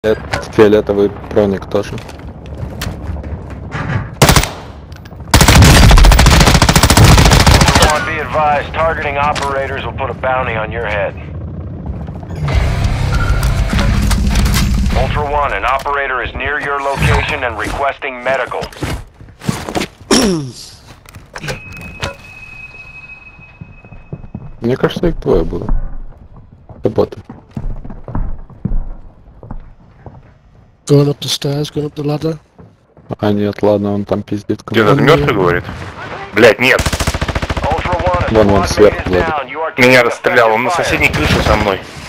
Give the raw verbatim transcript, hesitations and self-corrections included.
Это фиолетовый проник тоже. Be advised, targeting operators will put a bounty on your head. Ultra One, an operator is near your location and requesting medical. Мне кажется, их двое было. Это боты. Going up the stairs, going up the ladder. А нет, ладно, он там пиздит. Где этот мертвый говорит? Блять, нет. Ultra One, a Вон он squad mate сверху, is Владик. down. You are Меня taking расстрелял, он на effective fire. соседней крыше со мной.